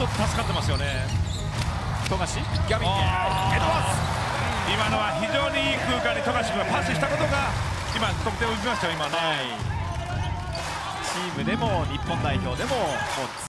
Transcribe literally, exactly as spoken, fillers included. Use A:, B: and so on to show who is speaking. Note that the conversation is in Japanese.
A: 当助かってますよね。
B: 富樫、ギャビンへエドワーズ。
A: 今のは非常にいい空間に富樫君がパスしたことが今得点を生みましたよ今ね。
B: チームでも日本代表でももう